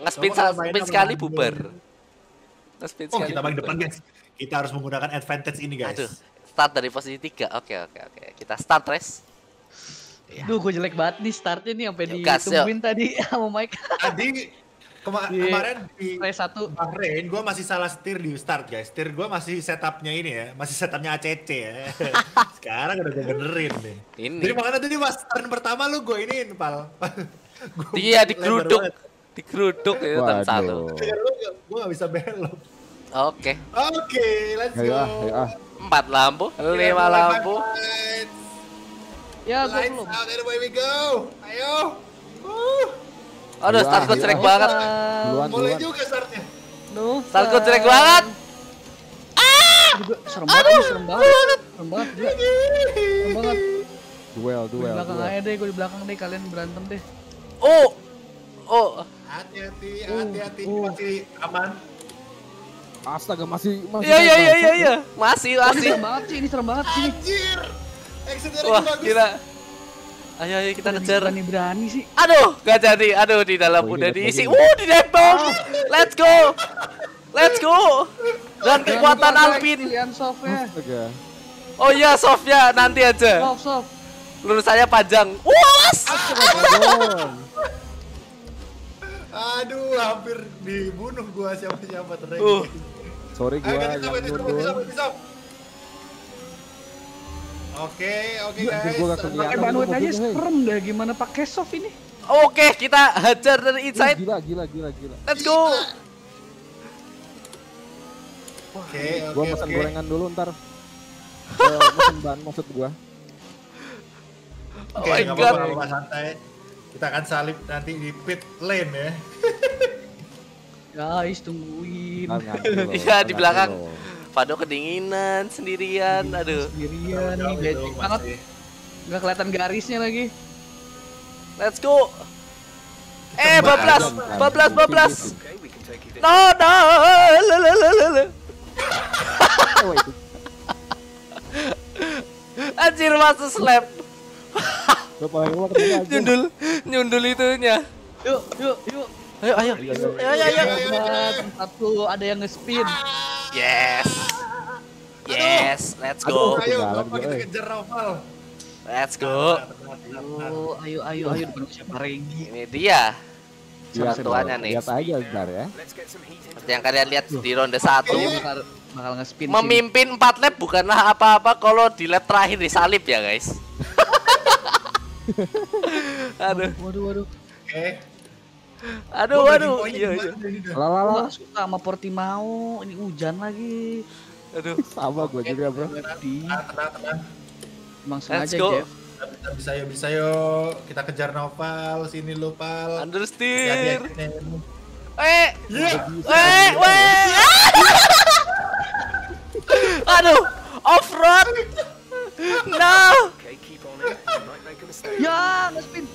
Nge-spin sekali bubar. Nge-spin Oh, sekali. kita paling bubar. depan, guys. Kita harus menggunakan advantage ini, guys. Aduh, start dari posisi 3. Oke. Kita start race. Duh, gue jelek banget nih startnya nih sampai Yuk, gas, ditungguin tadi sama Mike. Tadi kemarin di race 1. Bahrain gue masih salah setir di start, guys. Setir gue masih setupnya ini ya, masih setupnya ACC ya. Sekarang udah gue benerin nih. Ini. Jadi makanya tadi pas turn pertama lu gue iniin, Pal. Iya, digeruduk itu turn 1. Gue gak bisa belok. Oke. Oke, let's go. Ayo, 4 lampu, 5 lampu. Ya, gue Lights belum. out and away we go. Ayo. Aduh, startku jelek banget. Mulai juga startnya. Startku jelek banget. Juga serem banget. Serem banget gila. Serem banget. Duel. Gue di belakang aja deh, gue di belakang deh, kalian berantem deh. Oh. Hati-hati, masih aman. Astaga, masih. Iya. Masih. Serem banget sih, ini serem banget sih. Anjir. Exit-nya Wah, bagus. gila. Ayo kita kejar. Berani sih. Aduh, gak jadi. Aduh, di dalam udah diisi. Di depot. Let's go. Dan kekuatan Alvin. Pilihan softnya. Astaga. Oh iya, softnya nanti aja. Soft. Lurusannya panjang. Was. Aduh, hampir dibunuh gua siapa-siapa terakhir. Sorry gua Ayo, yang mundur. bisa. Oke, guys. Gua gak kelihatan. Pakai bandwidth aja serem dah, gimana pakai soft ini? Oke, kita hajar dari inside. Gila. Let's go. Oke. Gua pesan gorengan dulu ntar. Pesan ban maksud gua. Oh Oke, my nggak god. apa-apa, santai. Kita akan salib nanti di pit lane ya. Guys, tungguin. Iya, di belakang. Fado kedinginan sendirian. Aduh. Sendirian nih, becek banget. Nggak kelihatan garisnya lagi. Let's go. Bablas. No. Anjir, masuk slap. Nyundul itunya. Yuk. Ayo. Tempat tuh ada yang nge-spin. Yes, let's go. Ayo, kita kejar Raval. Let's go. Ayo, depan siapa Regi? Ini dia. Lihat Satuannya nih. Lihat aja bentar ya. Seperti yang kalian lihat di ronde 1. Bakal nge-spin. Memimpin 4 lap bukanlah apa-apa kalau di lap terakhir disalip ya, guys. Aduh. Waduh. Oke. Aduh. Iya. Lala. Gak suka sama Portimao, ini hujan lagi. Aduh. Sama gua juga, Bro. Tenang. Emang Let's sengaja, go. Jeff. Bisa yuk. Kita kejar Noval, sini lu, Pal. Understeer. Hati-hati. Aduh. Off-road. No. Ya, nge-spin.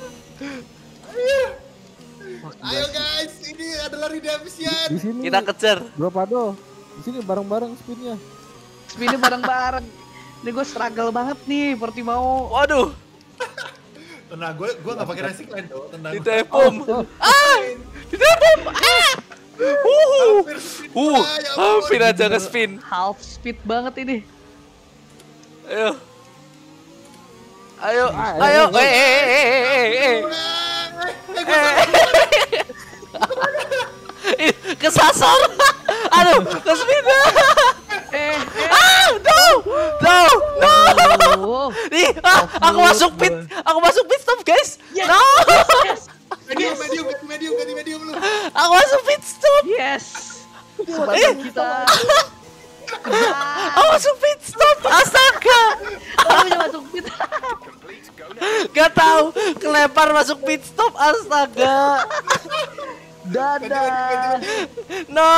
Ayo guys, ini adalah redemption. Di sini. Kita kejar. Bro Pado. Di sini bareng-bareng spinnya. Spinnya bareng-bareng. Ini gue struggle banget nih, Portimao. Waduh. Tenang, gue gak pakai racing line tuh. Tenang. Ditepom. Ditepom. Hampir aja nge-spin. Half speed banget ini. Ayo. Kesasar. Aduh, ke-spin. No. Nih, aku masuk pit stop, guys. No. Medium lu. Aku masuk pit stop. Yes. Kesempatan kita. Aku masuk pit stop. Astaga. Aku bisa masuk pit. Gak tahu, kelempar masuk pit stop. Astaga. Dadah. No.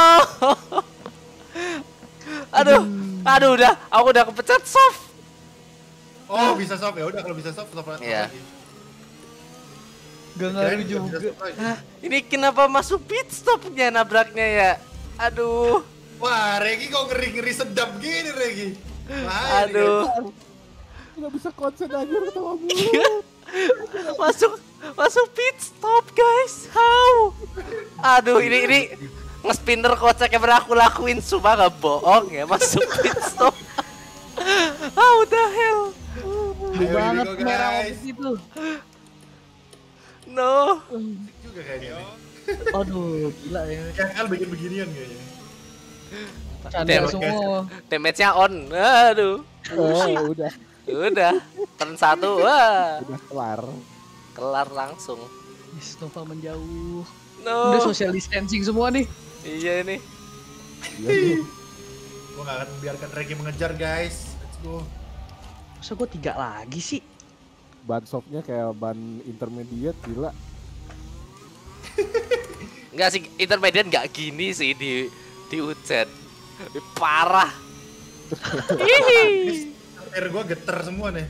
Aduh, aku udah kepecat soft. Oh, bisa soft ya. Udah kalau bisa soft lagi. Iya. Gak ngaruh juga. Hah, ini kenapa masuk pit stopnya nabraknya ya? Aduh. Wah, Regi kok ngeri-ngeri sedap gini, Regi. Aduh. Nggak bisa konsen aja ketawa mulu. Masuk pit stop guys. How? Aduh ini nge-spinner kocak yang pernah aku lakuin, sumpah gak bohong ya, masuk pit stop. How the hell? Lu banget go, merah guys. itu. No. Juga kayaknya nih. Aduh, gila ya. KL bikin beginian kayaknya. Canda semua. Damage-nya on. Aduh. Udah Turn 1. Wah. udah Kelar langsung. Yes, Nova menjauh. No. Udah social distancing semua nih. Iya ini. Iya. Gua gak akan membiarkan Regi mengejar guys. Let's go. Masa gue 3 lagi sih? Ban softnya kayak ban intermediate, gila. Enggak sih, intermediate nggak gini sih di hujan. Parah. Hihi. Air gua geter semua nih.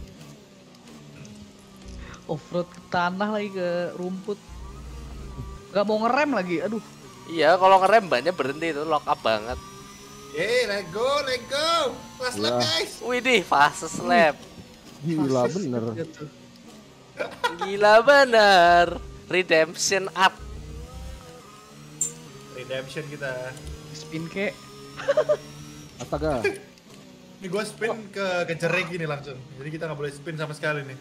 Offroad ke tanah lagi, ke rumput. Gak mau ngerem lagi, aduh. Iya, kalau ngerem banyak berhenti itu lock up banget. Let's go. Last lap Ya. guys. Widih, fast slap. Gila bener. Gitu. Gila bener. Redemption up. Redemption kita. Spin kek. Astaga. Ini gua spin ke Regi nih langsung. Jadi kita nggak boleh spin sama sekali nih.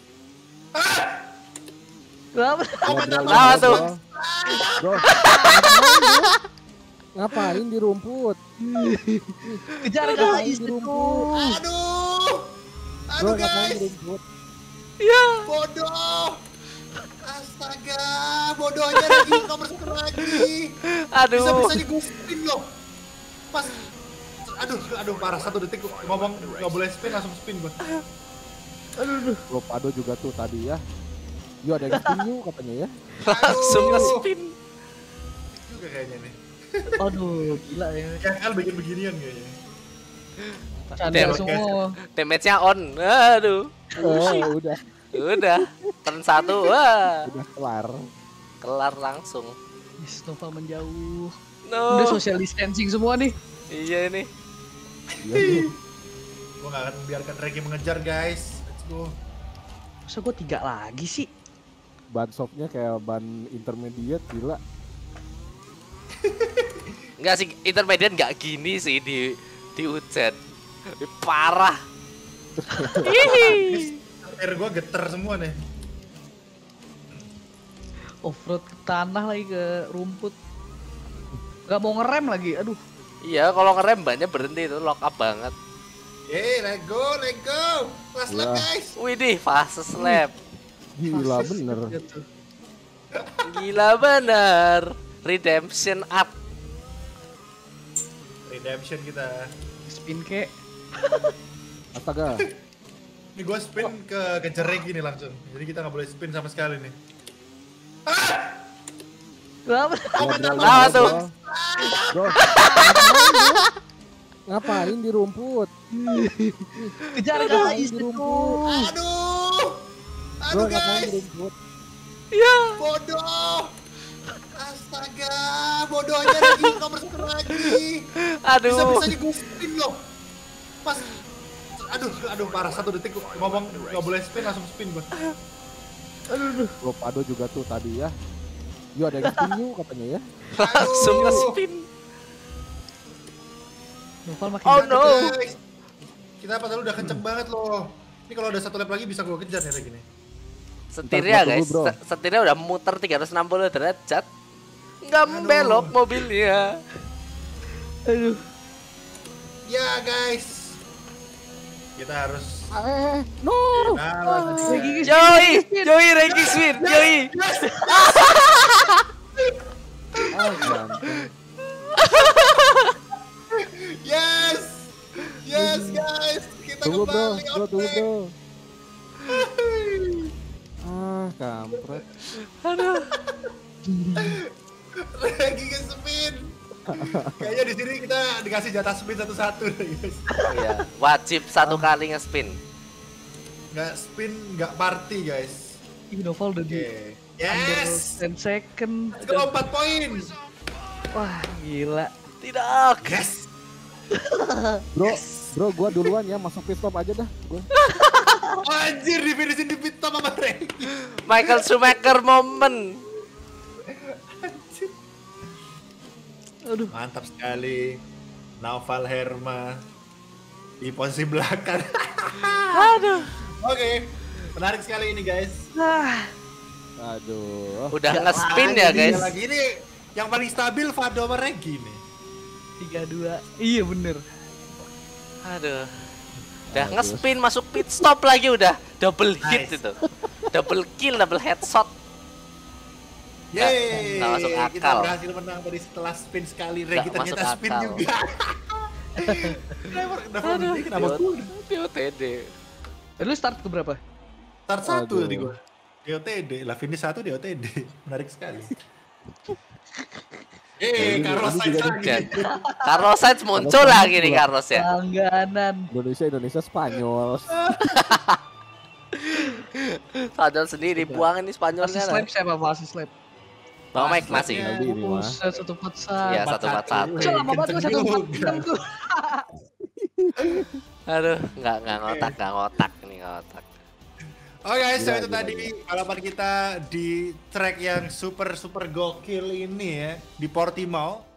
Kenapa? Apa tuh? Bro, ngapain di rumput? Kejar Ngapain guys, di itu. rumput? Bro, Aduh ngapain guys. di rumput? Ya. Bodoh. Astaga, bodohnya lagi nomor 1 lagi. Aduh. Bisa-bisanya gue spin loh. Pas aduh parah 1 detik gua ngomong nggak boleh spin langsung spin gua. Bro, Pado juga tuh tadi ya. Yo ada yang spin yuk katanya ya. Langsung nge-spin. Juga kayaknya nih. Aduh, gila ya. KL bikin beginian kayaknya. Canda semua. Damage-nya on. Aduh. Udah Turn 1. Wah. kelar. Kelar langsung. Yes, Nova menjauh. No. Udah social distancing semua nih. Iya ini. Iya. Gua gak akan membiarkan Regi mengejar guys. Let's go. Masa gue 3 lagi sih? Ban softnya kayak ban intermediate, gila. Enggak sih, intermediate nggak gini sih di hujan. Parah. Hihi. Air gua geter semua nih. Offroad ke tanah lagi, ke rumput. Gak mau ngerem lagi, aduh. Iya, kalau ngerem banyak berhenti itu lock up banget. Let's go. Last lap Ya. guys. Widih, fast slap. Gila bener. Gitu. Gila bener. Redemption up. Redemption kita. Spin kek. Astaga. Ini gua spin ke Regi nih langsung. Jadi kita nggak boleh spin sama sekali nih. Kenapa? Apa tuh? Bro, ngapain di rumput? Kejar Ngapain guys, di itu. rumput? Bro, Aduh ngapain guys. di rumput? Ya. Bodoh. Astaga, bodohnya lagi nomor 1 lagi. Aduh. Bisa-bisanya gue spin loh. Pas aduh parah 1 detik gua ngomong nggak boleh spin langsung spin gua. Bro, Pado juga tuh tadi ya. Yo ada yang spin yuk katanya ya. Langsung Aduh. nge-spin. Noval makin Oh dekat. no. Guys, kita padahal udah kenceng banget loh. Ini kalau ada 1 lap lagi bisa gua kejar nih kayak gini. Setirnya Ntar gua guys, tunggu, bro. setirnya udah muter 360 derajat. Nggak Aduh. membelok mobilnya. Aduh. Ya guys, kita harus No. kenalan Regi tadi. Joey Regi Swin, Joey. Ganteng. Yes guys, kita Tunggu bro, kembali tunggu oke. bro. Kampret. Aduh. Lagi nge-spin. Kayaknya di sini kita dikasih jatah spin satu-satu deh guys. Iya, wajib 1 kali nge-spin. Nggak spin, nggak party guys. Ih, Noval udah di Oke. under Yes. 10 second. Let's go 4 poin. Wah, gila. Tidak. Yes. Bro, gua duluan ya masuk pit stop aja dah. Gua. Anjir, di finishin di pit stop sama Regi. Michael Schumacher moment. Aduh. Mantap sekali. Naval Herma di posisi belakang. Aduh. Oke, menarik sekali ini guys. Aduh. Udah nge-spin ya guys. Lagi ini yang paling stabil Fado sama Regi nih. 3-2. Iya bener. Aduh. Udah nge-spin masuk pit stop lagi udah double hit Nice. itu. Double kill, double headshot. Yeay, Nggak masuk kita akal. berhasil menang tadi setelah spin sekali. Nggak Regi ternyata masuk spin akal. juga. Kenapa Aduh, kenapa gue? di OTD. Lu start ke berapa? Start 1 Aduh. tadi gue. Di OTD, lah finish 1 di OTD. Menarik sekali. Carlos Sainz lagi. Dan Carlos Sainz muncul lagi nih Carlos ya. Langganan. Indonesia Spanyol. Sadar sendiri buangan nih Spanyolnya Masih lah. slap siapa? Masih slap. Bang Mike masih. Slapnya. Lagi ini mah. Buset, 141. Iya 141. Cok, lama banget Kenceng gue juga. 146 tuh. Aduh, nggak ngotak nih ngotak. Oke guys, Gila, itu gila, tadi balapan kita di track yang super gokil ini ya di Portimao.